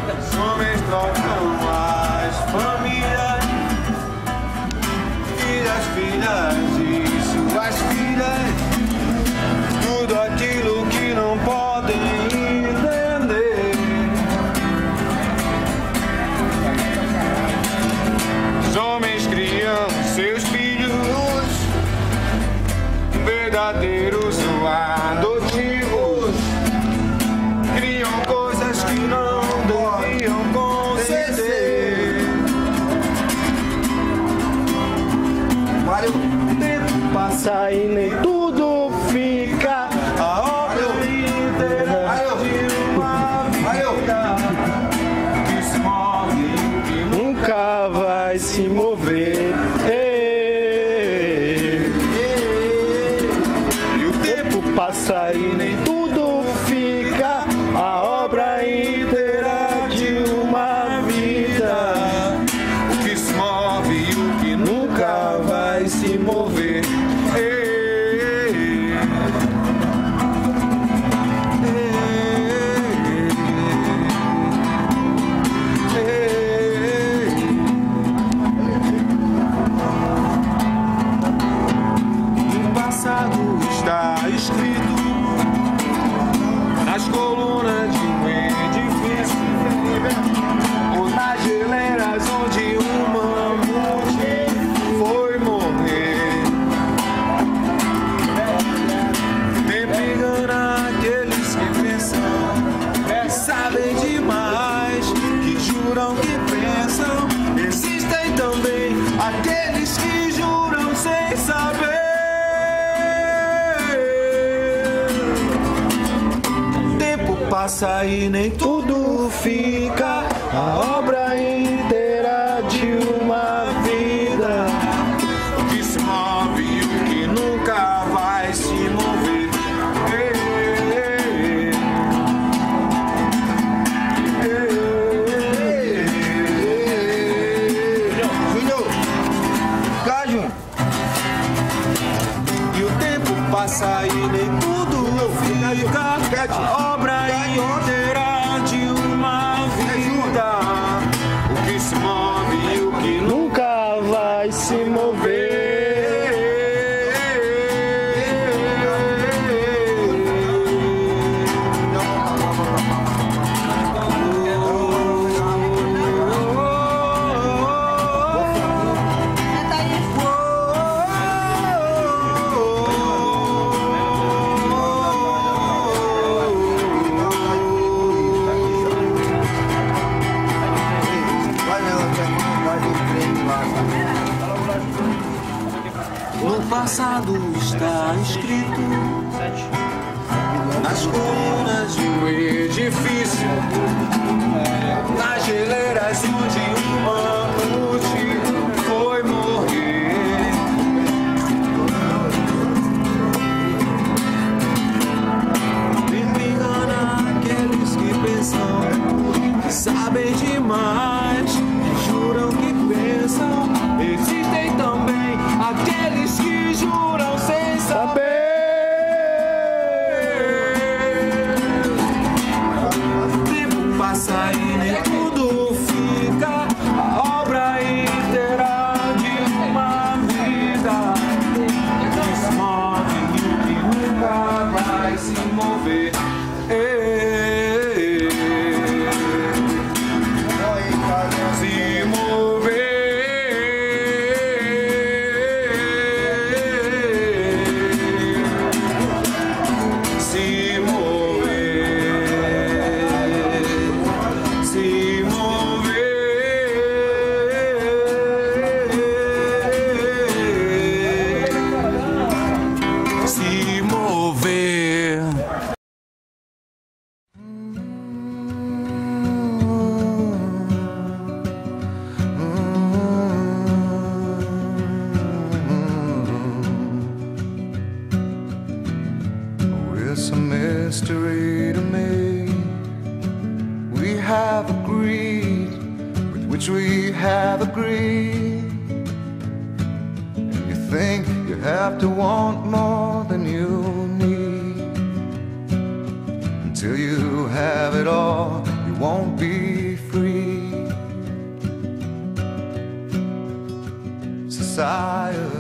Homens trocam as famílias e as filhas de suas filhas, tudo aquilo que não podem entender. Os homens criam seus filhos, verdadeiros ou adotivos, criam coisas que não deviam conceder. O tempo passa e nem tudo fica, a obra inteira de uma vida que se move e que nunca vai se mover. E o tempo passa e nem tudo fica, a obra inteira de uma vida, o que se move e o que nunca vai se mover. O passado está escrito nas colunas de um edifício, ou nas geleiras onde um mamute foi morrer. Tempo engana aqueles que pensam, que sabem demais, que juram que pensam. Existem também aqueles que juram sem saber. Passa e nem tudo fica, a obra inteira de uma vida, o que se move e o que nunca vai se mover. Júnior, cá, Júnior. E o tempo passa e nem tudo fica, a obra inteira de uma vida, o que se move e o que nunca vai se mover. No passado está escrito nas colunas de um edifício, nas geleiras onde um mamute foi morrer. Tempo engana aqueles que pensam, que sabem demais, que juram que pensam. Existem também aqueles que juram sem saber. O tempo passa e nem tudo fica, a obra inteira de uma vida, que se move e o que nunca vai se mover. Se mover. It's a mystery to me. We have agreed with which we have agreed. And you think you have to want more than you need. Until you have it all, you won't be free. Messiah.